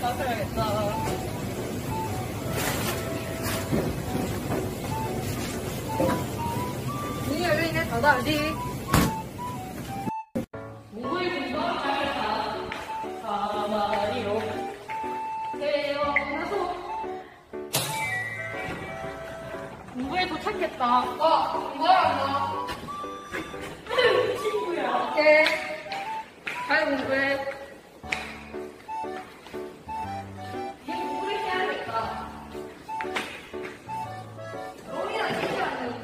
마셔야겠다. 문이 열려있네. 닫아야지. 문을 근처 잘가 가마리로 태어나서 문부에 도착했다. 뭐야, 친구야. 오케이. 잘 공부해. 얘 공부를 해야겠다. 롱이랑 친구랑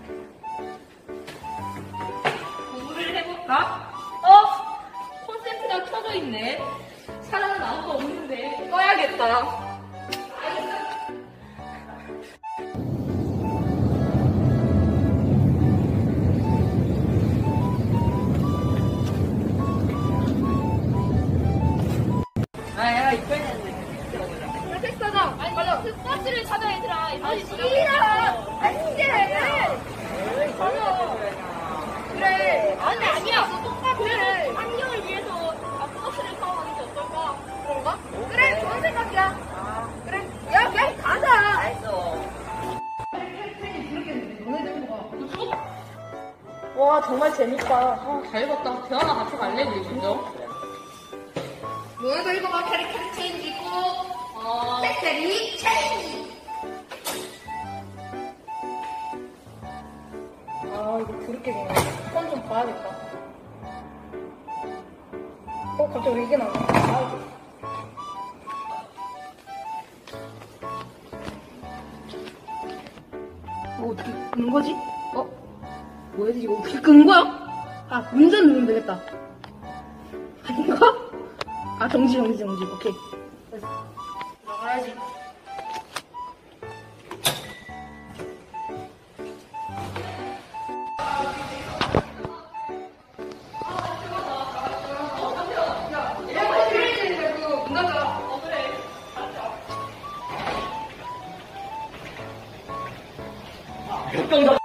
공부를 해볼까? 콘센트가 켜져 있네. 사람은 아무도 없는데 꺼야겠다. 야, 이거 했는데. 택사장! 아니, 맞아. 버스를 찾아, 얘들아. 아니, 싫어! 안 돼! 그래. 아니, 아니야. 똑같아. 그래. 환경을 위해서 버스를 타고 가는 게 어떨까? 그런가? 그래, 좋은 생각이야. 그래. 야, 그냥 가자. 알았어. 와, 정말 재밌다. 잘 읽었다. 대화나 같이 갈래, 우리 먼저? 너네도 읽어봐. 캐릭터 체인지고, 캐릭터리 체인지. 이거 그렇게 되네. 폰 좀 봐야겠다. 갑자기 왜 이게 나오네. 어떻게 끄는 거지? 뭐야, 이거 어떻게 끄는 거야? 운전 누르면 되겠다. 아닌가? 정지. 오케이. 들어가야지. 격정적